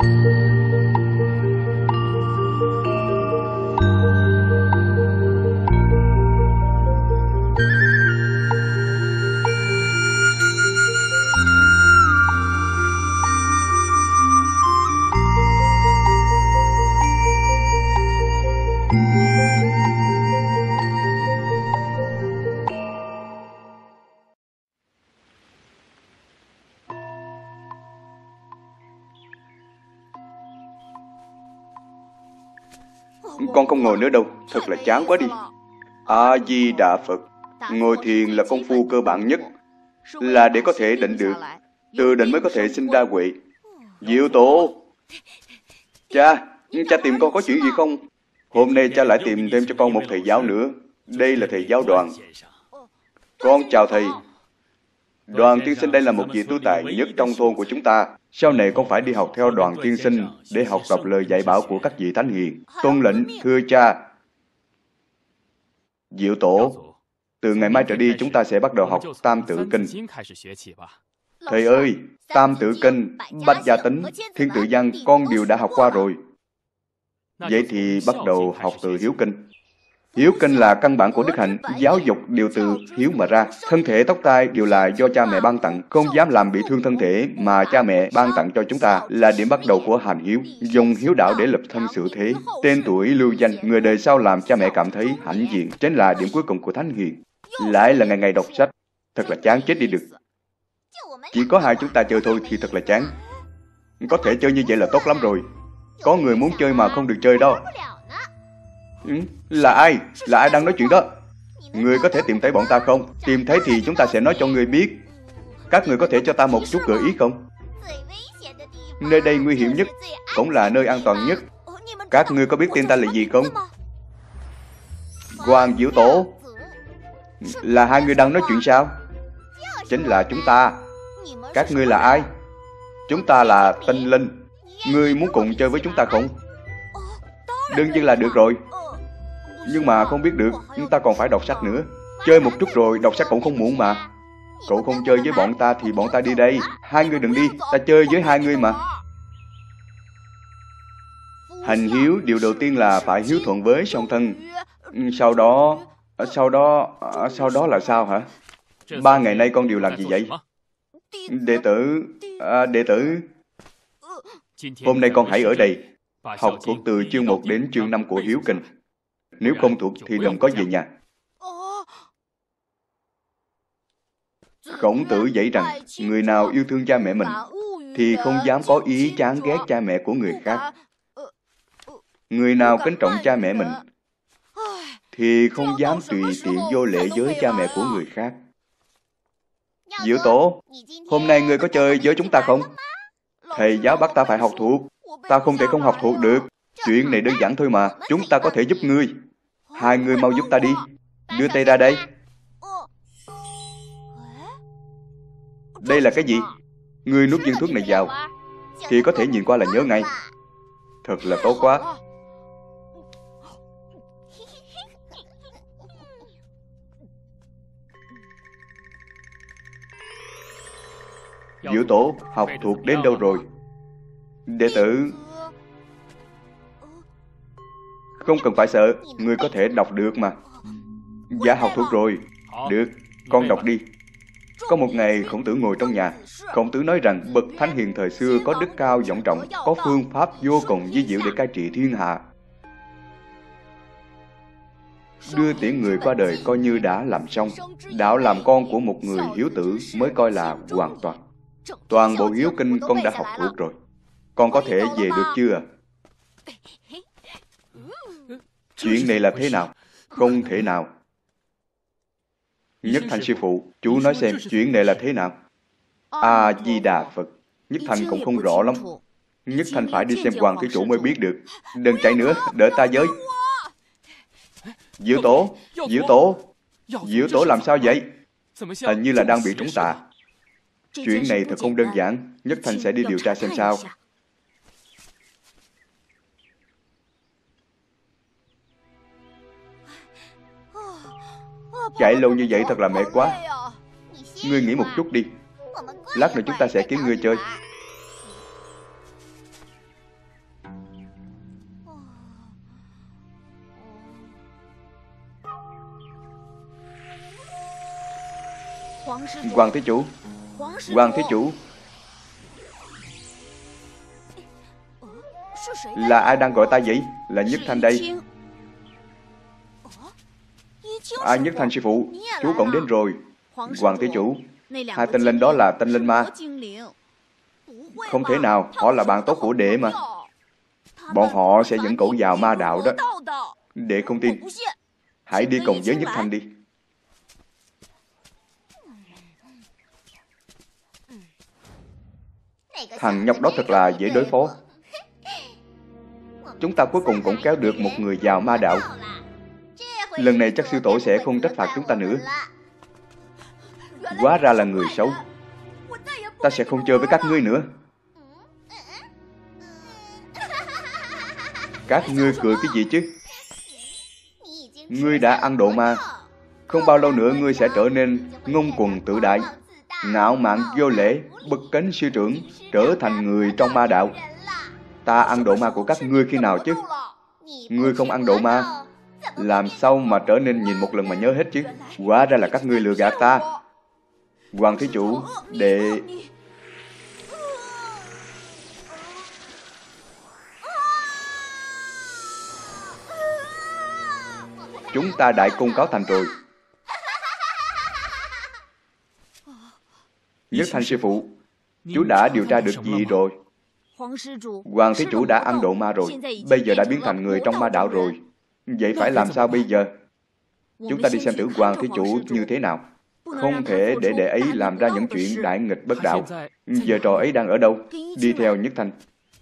Con không ngồi nữa đâu, thật là chán quá đi. A-di-đà Phật. Ngồi thiền là công phu cơ bản nhất, là để có thể định được. Từ định mới có thể sinh ra huệ. Diệu tổ, cha tìm con có chuyện gì không? Hôm nay cha lại tìm thêm cho con một thầy giáo nữa. Đây là thầy giáo Đoàn. Con chào thầy. Đoàn tiên sinh đây là một vị tú tài nhất trong thôn của chúng ta. Sau này con phải đi học theo Đoàn tiên sinh để học tập lời dạy bảo của các vị thánh hiền. Tuân lệnh, thưa cha. Diệu tổ, từ ngày mai trở đi chúng ta sẽ bắt đầu học Tam Tự Kinh. Thầy ơi, Tam Tự Kinh, Bách Gia Tính, Thiên Tự Văn con đều đã học qua rồi. Vậy thì bắt đầu học từ Hiếu Kinh. Hiếu Kinh là căn bản của đức hạnh, giáo dục đều từ hiếu mà ra. Thân thể tóc tai đều là do cha mẹ ban tặng, không dám làm bị thương thân thể mà cha mẹ ban tặng cho chúng ta là điểm bắt đầu của hành hiếu. Dùng hiếu đạo để lập thân sự thế, tên tuổi lưu danh, người đời sau làm cha mẹ cảm thấy hãnh diện, chính là điểm cuối cùng của thánh hiền. Lại là ngày ngày đọc sách, thật là chán chết đi được. Chỉ có hai chúng ta chơi thôi thì thật là chán. Có thể chơi như vậy là tốt lắm rồi. Có người muốn chơi mà không được chơi đó. Là ai? Là ai đang nói chuyện đó? Người có thể tìm thấy bọn ta không? Tìm thấy thì chúng ta sẽ nói cho người biết. Các người có thể cho ta một chút gợi ý không? Nơi đây nguy hiểm nhất, cũng là nơi an toàn nhất. Các ngươi có biết tên ta là gì không? Hoàng Diệu Tổ. Là hai người đang nói chuyện sao? Chính là chúng ta. Các ngươi là ai? Chúng ta là Tinh Linh. Ngươi muốn cùng chơi với chúng ta không? Đương nhiên là được rồi. Nhưng mà không biết được, chúng ta còn phải đọc sách nữa. Chơi một chút rồi, đọc sách cũng không muộn mà. Cậu không chơi với bọn ta thì bọn ta đi đây. Hai người đừng đi, ta chơi với hai người mà. Hành hiếu, điều đầu tiên là phải hiếu thuận với song thân. Sau đó là sao hả? 3 ngày nay con đều làm gì vậy? Đệ tử. Hôm nay con hãy ở đây, học thuộc từ chương 1 đến chương 5 của Hiếu Kinh. Nếu không thuộc thì đừng có về nhà. Khổng Tử dạy rằng, người nào yêu thương cha mẹ mình thì không dám có ý chán ghét cha mẹ của người khác. Người nào kính trọng cha mẹ mình thì không dám tùy tiện vô lễ với cha mẹ của người khác. Diệu Tổ, hôm nay ngươi có chơi với chúng ta không? Thầy giáo bắt ta phải học thuộc. Ta không thể không học thuộc được. Chuyện này đơn giản thôi mà. Chúng ta có thể giúp ngươi. Hai người mau giúp ta đi. Đưa tay ra đây. Đây là cái gì? Ngươi nuốt viên thuốc này vào thì có thể nhìn qua là nhớ ngay. Thật là tốt quá. Diệu Tổ, học thuộc đến đâu rồi? Đệ tử. Không cần phải sợ, người có thể đọc được mà. Dạ học thuộc rồi. Được, con đọc đi. Có một ngày Khổng Tử ngồi trong nhà. Khổng Tử nói rằng bậc thánh hiền thời xưa có đức cao vọng trọng, có phương pháp vô cùng vi diệu để cai trị thiên hạ. Đưa tiễn người qua đời coi như đã làm xong. Đạo làm con của một người hiếu tử mới coi là hoàn toàn. Toàn bộ Hiếu Kinh con đã học thuộc rồi. Con có thể về được chưa? Chuyện này là thế nào? Không thể nào. Nhất Thanh sư phụ, chú nói xem chuyện này là thế nào? A-di-đà Phật. Nhất Thanh cũng không rõ lắm. Nhất Thanh phải đi xem Hoàng thí chủ mới biết được. Đừng chạy nữa, đợi ta với. Diệu Tổ, Diệu Tổ. Diệu Tổ làm sao vậy? Hình như là đang bị trúng tà. Chuyện này thật không đơn giản. Nhất Thanh sẽ đi điều tra xem sao. Chạy lâu như vậy thật là mệt quá. Ngươi nghỉ một chút đi. Lát nữa chúng ta sẽ kiếm ngươi chơi. Hoàng thí chủ, Hoàng thí chủ, là ai đang gọi ta vậy? Là Nhất Thanh đây. Nhất Thanh sư phụ, chú cũng đến rồi. Hoàng thí chủ, hai tinh linh đó là tinh linh ma. Không thể nào, họ là bạn tốt của đệ mà. Bọn họ sẽ dẫn cậu vào ma đạo đó. Đệ không tin. Hãy đi cùng với Nhất Thanh đi. Thằng nhóc đó thật là dễ đối phó. Chúng ta cuối cùng cũng kéo được một người vào ma đạo. Lần này chắc sư tổ sẽ không trách phạt chúng ta nữa. Hóa ra là người xấu. Ta sẽ không chơi với các ngươi nữa. Các ngươi cười cái gì chứ? Ngươi đã ăn độ ma. Không bao lâu nữa ngươi sẽ trở nên ngông cuồng tự đại, ngạo mạn vô lễ, bất kính sư trưởng, trở thành người trong ma đạo. Ta ăn độ ma của các ngươi khi nào chứ? Ngươi không ăn độ ma, làm sao mà trở nên nhìn một lần mà nhớ hết chứ? Hóa ra là các ngươi lừa gạt ta. Hoàng thí chủ, đệ... Chúng ta đại công cáo thành rồi. Nhất Thanh sư phụ, chú đã điều tra được gì rồi? Hoàng thí chủ đã ăn độ ma rồi, bây giờ đã biến thành người trong ma đạo rồi. Vậy phải làm sao bây giờ? Chúng ta đi xem thử Hoàng thí chủ như thế nào. Không thể để đệ ấy làm ra những chuyện đại nghịch bất đạo. Giờ trò ấy đang ở đâu? Đi theo Nhất Thanh.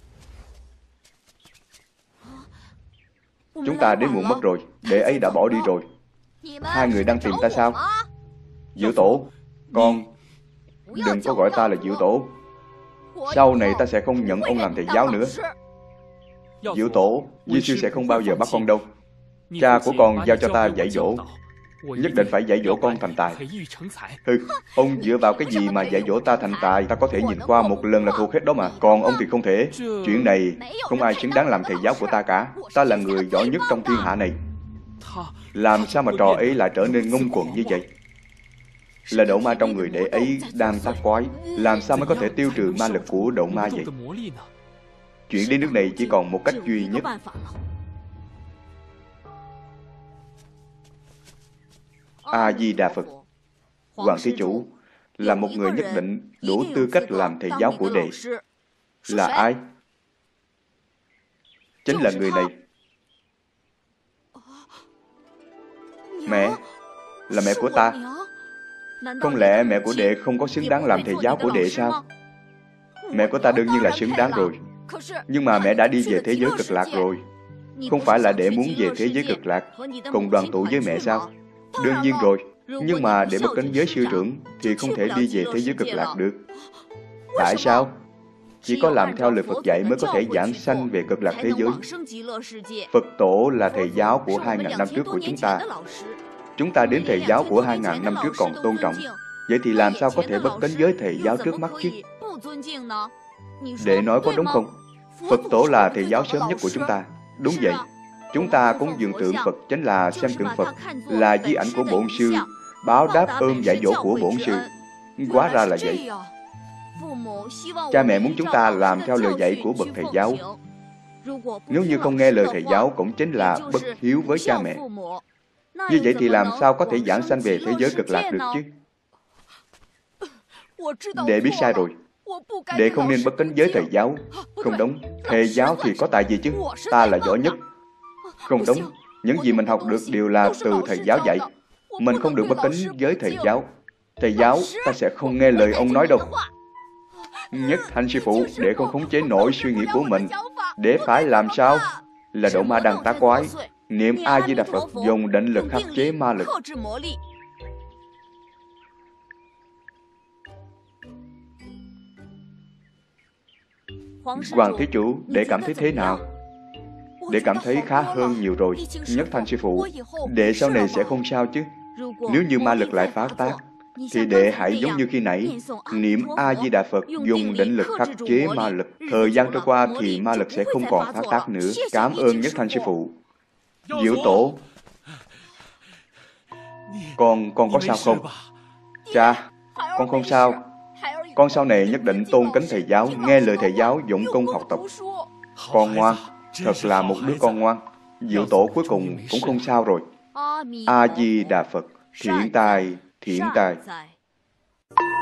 Chúng ta đến muộn mất rồi, đệ ấy đã bỏ đi rồi. Hai người đang tìm ta sao? Diệu tổ, con đừng có gọi ta là Diệu tổ. Sau này ta sẽ không nhận ông làm thầy giáo nữa. Diệu tổ, Di sư sẽ không bao giờ bắt con đâu. Cha của con giao cho ta dạy dỗ. Nhất định phải dạy dỗ con thành tài. Ông dựa vào cái gì mà dạy dỗ ta thành tài? Ta có thể nhìn qua một lần là thuộc hết đó mà. Còn ông thì không thể. Chuyện này không ai xứng đáng làm thầy giáo của ta cả. Ta là người giỏi nhất trong thiên hạ này. Làm sao mà trò ấy lại trở nên ngông cuồng như vậy? Là độ ma trong người đệ ấy đang tác quái. Làm sao mới có thể tiêu trừ ma lực của độ ma vậy? Chuyện đến nước này chỉ còn một cách duy nhất. A-di-đà Phật. Hoàng thí chủ là một người nhất định đủ tư cách làm thầy giáo của đệ. Là ai? Chính là người này. Mẹ, là mẹ của ta. Không lẽ mẹ của đệ không có xứng đáng làm thầy giáo của đệ sao? Mẹ của ta đương nhiên là xứng đáng rồi. Nhưng mà mẹ đã đi về thế giới cực lạc rồi. Không phải là đệ muốn về thế giới cực lạc cùng đoàn tụ với mẹ sao? Đương nhiên rồi. Nhưng mà để bất kính với sư trưởng thì không thể đi về thế giới cực lạc được. Tại sao? Chỉ có làm theo lời Phật dạy mới có thể giảng sanh về cực lạc thế giới. Phật tổ là thầy giáo của 2.000 năm trước của chúng ta. Chúng ta đến thầy giáo của 2.000 năm trước còn tôn trọng. Vậy thì làm sao có thể bất kính với thầy giáo trước mắt chứ? Đệ nói có đúng không? Phật tổ là thầy giáo sớm nhất của chúng ta. Đúng vậy. Chúng ta cúng dường tượng Phật chính là xem tượng Phật là di ảnh của bổn sư, báo đáp ơn dạy dỗ của bổn sư. Hóa ra là vậy. Cha mẹ muốn chúng ta làm theo lời dạy của bậc thầy giáo. Nếu như không nghe lời thầy giáo cũng chính là bất hiếu với cha mẹ. Như vậy thì làm sao có thể giảng sanh về thế giới cực lạc được chứ? Đệ biết sai rồi. Đệ không nên bất kính với thầy giáo. Không đúng. Thầy giáo thì có tài gì chứ? Ta là giỏi nhất. Không đúng. Những gì mình học được đều là từ thầy giáo dạy. Mình không được bất kính với thầy giáo. Thầy giáo, ta sẽ không nghe lời ông nói đâu. Nhất Thanh sư phụ, để không khống chế nổi suy nghĩ của mình. Để phải làm sao? Là độ ma đang tác quái. Niệm A-di-đà Phật, dùng định lực khắc chế ma lực. Hoàng thí chủ, đệ cảm thấy thế nào? Đệ cảm thấy khá hơn nhiều rồi. Nhất Thanh sư phụ, đệ sau này sẽ không sao chứ? Nếu như ma lực lại phát tác, thì đệ hãy giống như khi nãy, niệm A-di-đà Phật, dùng định lực khắc chế ma lực. Thời gian trôi qua thì ma lực sẽ không còn phát tác nữa. Cảm ơn Nhất Thanh sư phụ. Diệu tổ, con có sao không? Cha, Con không sao. Con sau này nhất định tôn kính thầy giáo, nghe lời thầy giáo, dụng công học tập. Con ngoan, thật là một đứa con ngoan. Diệu tổ cuối cùng cũng không sao rồi. A Di Đà Phật, thiện tài, thiện tài.